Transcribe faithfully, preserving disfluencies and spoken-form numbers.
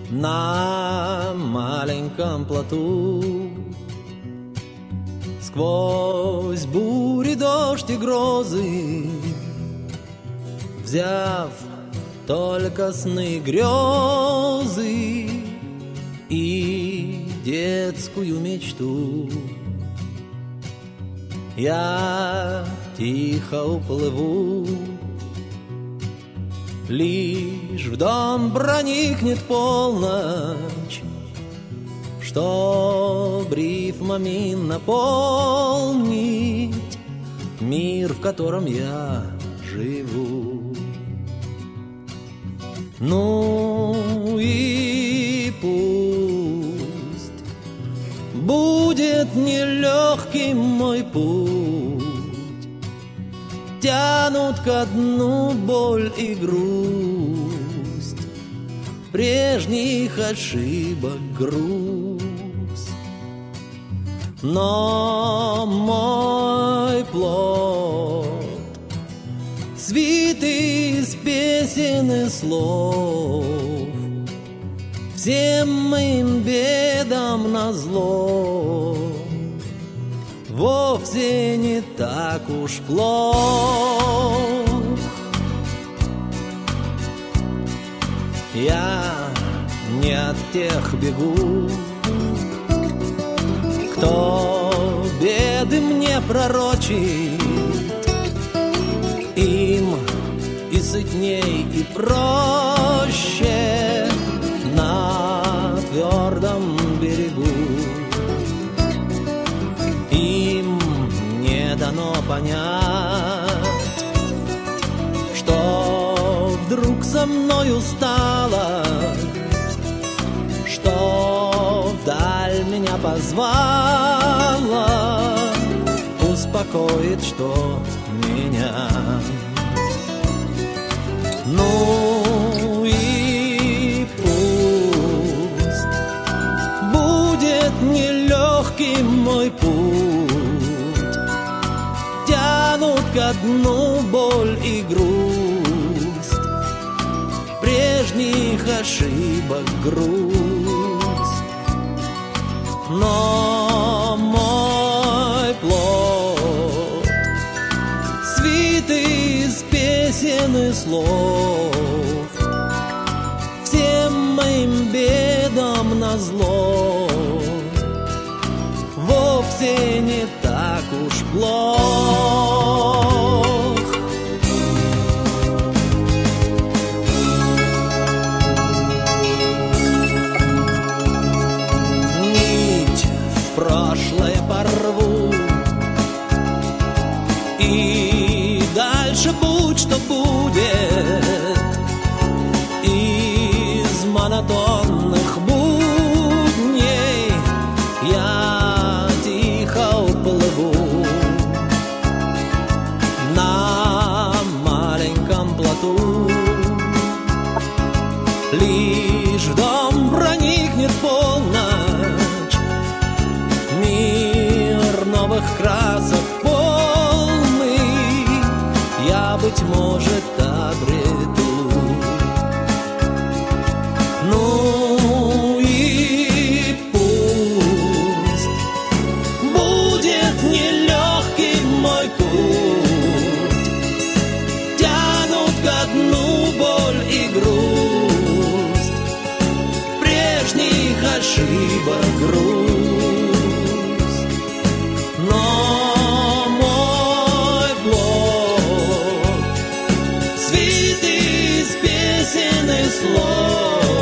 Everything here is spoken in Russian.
на маленьком плоту. Сквозь бури, дождь и грозы, взяв только сны и грезы и детскую мечту, я тихо уплыву. Лишь в дом проникнет полночь, чтоб рифмами наполнить мир, в котором я живу. Ну и пусть будет нелегким мой путь, тянут ко дну боль и грусть, прежних ошибок груз. Но мой плод свитый из песен и слов, всем моим бедам назло, вовсе не так уж плох. Я не от тех бегу, кто беды мне пророчит. Им и сытней, и проще на твердом берегу. Им не дано понять, что вдруг со мною стало, что вдаль меня позвала, успокоит, что меня. Ну и пусть будет нелегким мой путь, тянут ко дну боль и грусть, прежних ошибок грусть. Но мой плод свитый из песен и слов, всем моим бедам назло, вовсе не так уж плох. Нить в прошлое порву, и дальше будь что будет. Из монотонных будней я тихо уплыву на маленьком плоту. Лишь в дом проникнет полночь, мир новых красок полный я, быть может, обрету. Ну и пусть будет нелегким мой путь, тянут ко дну боль и грусть, прежних ошибок грусть. Но мой плод свитый из песен и слов,